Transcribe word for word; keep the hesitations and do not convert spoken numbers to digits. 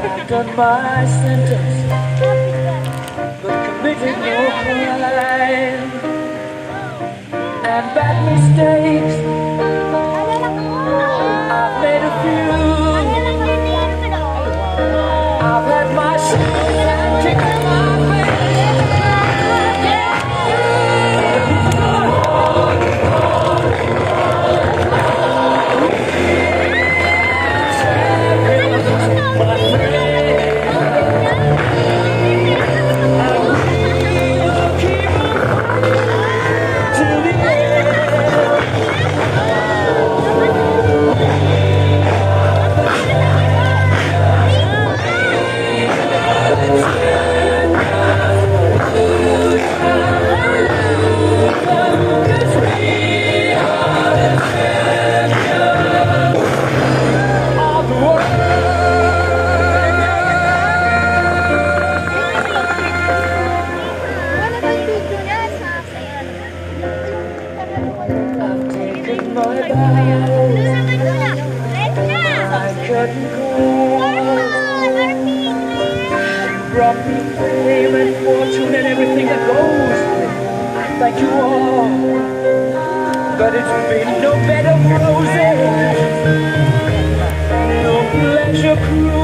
I've done my sentence, but committed no crime. And bad mistakes, I've made a few. I've had my share and kicked my feet. Brought me fame and fortune and everything that goes. I thank you all, but it's been no bed of roses, no pleasure cruise.